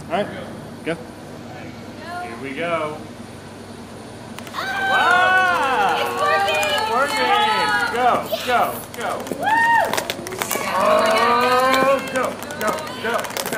All right, go. Here we go. Oh, Wow! it's Working! Go, Yes. go, go. Woo! Oh, go, go, go.